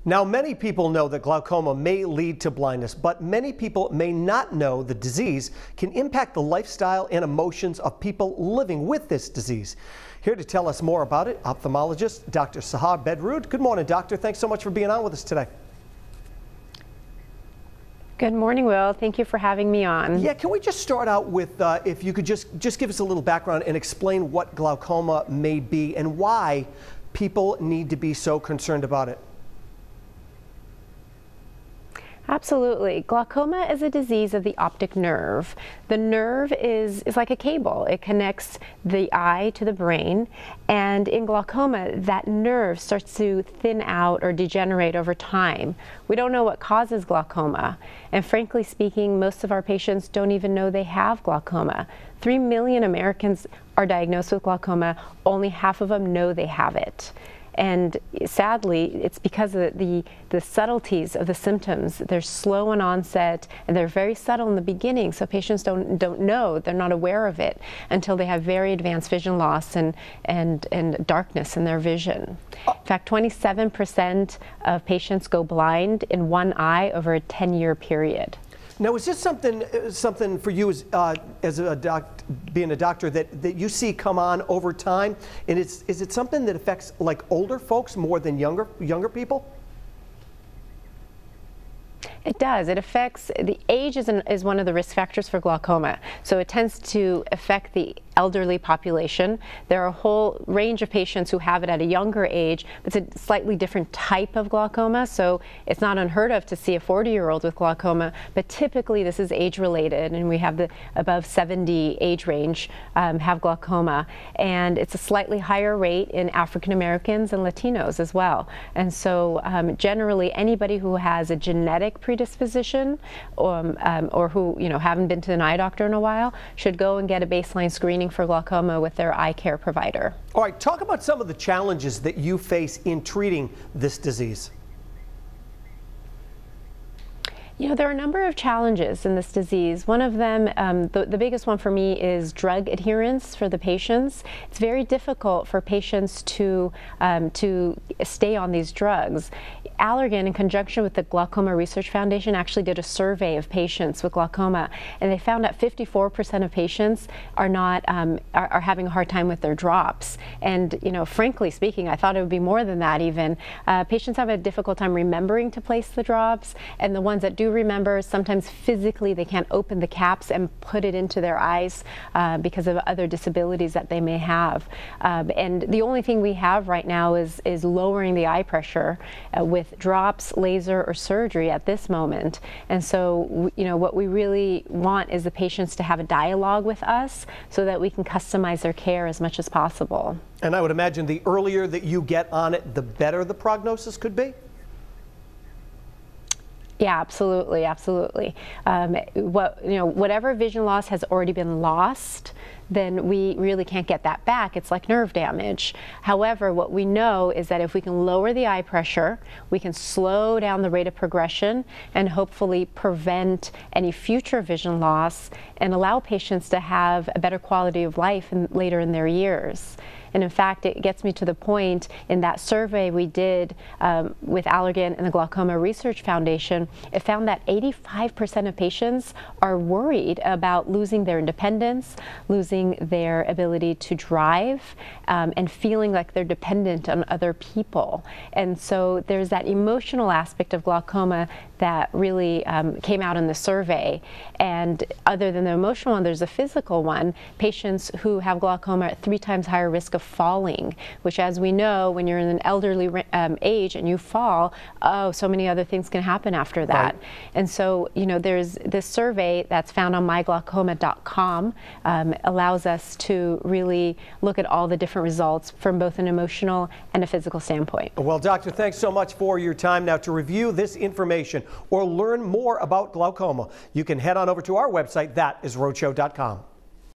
Now, many people know that glaucoma may lead to blindness, but many people may not know the disease can impact the lifestyle and emotions of people living with this disease. Here to tell us more about it, ophthalmologist Dr. Sahar Bedrood. Good morning, doctor. Thanks so much for being on with us today. Good morning, Will. Thank you for having me on. Yeah, can we just start out with, if you could just give us a little background and explain what glaucoma may be and why people need to be so concerned about it? Absolutely. Glaucoma is a disease of the optic nerve. The nerve is like a cable. It connects the eye to the brain, and in glaucoma, that nerve starts to thin out or degenerate over time. We don't know what causes glaucoma, and frankly speaking, most of our patients don't even know they have glaucoma. 3 million Americans are diagnosed with glaucoma. Only half of them know they have it. And sadly, it's because of the subtleties of the symptoms. They're slow in onset, and they're very subtle in the beginning, so patients don't know, they're not aware of it until they have very advanced vision loss and darkness in their vision. In fact, 27% of patients go blind in one eye over a 10-year period. Now, is this something for you as being a doctor that you see come on over time? And is it something that affects like older folks more than younger people? It does. It affects, the age is one of the risk factors for glaucoma. So it tends to affect the elderly population. There are a whole range of patients who have it at a younger age. It's a slightly different type of glaucoma, so it's not unheard of to see a 40-year-old with glaucoma, but typically this is age-related, and we have the above 70 age range have glaucoma, and it's a slightly higher rate in African Americans and Latinos as well. And so generally anybody who has a genetic predisposition or who haven't been to an eye doctor in a while should go and get a baseline screening for glaucoma with their eye care provider. All right, talk about some of the challenges that you face in treating this disease. There are a number of challenges in this disease. One of them, the biggest one for me, is drug adherence for the patients. It's very difficult for patients to stay on these drugs. Allergan, in conjunction with the Glaucoma Research Foundation, actually did a survey of patients with glaucoma, and they found that 54% of patients are having a hard time with their drops. And frankly speaking, I thought it would be more than that even. Patients have a difficult time remembering to place the drops, and the ones that do remember, sometimes physically they can't open the caps and put it into their eyes because of other disabilities that they may have. And the only thing we have right now is lowering the eye pressure with drops, laser, or surgery at this moment. And so what we really want is the patients to have a dialogue with us so that we can customize their care as much as possible. And I would imagine the earlier that you get on it, the better the prognosis could be? Yeah, absolutely, absolutely. Whatever vision loss has already been lost, then we really can't get that back. It's like nerve damage. However, what we know is that if we can lower the eye pressure, we can slow down the rate of progression and hopefully prevent any future vision loss and allow patients to have a better quality of life later in their years. And in fact, it gets me to the point in that survey we did with Allergan and the Glaucoma Research Foundation, it found that 85% of patients are worried about losing their independence, losing their ability to drive, and feeling like they're dependent on other people. And so there's that emotional aspect of glaucoma that really came out in the survey. And other than the emotional one, there's a physical one. Patients who have glaucoma are at 3 times higher risk of falling, which, as we know, when you're in an elderly age and you fall, so many other things can happen after that. Right. And so, there's this survey that's found on myglaucoma.com allows us to really look at all the different results from both an emotional and a physical standpoint. Well, doctor, thanks so much for your time. Now, to review this information or learn more about glaucoma, you can head on over to our website. That is rhodeshow.com.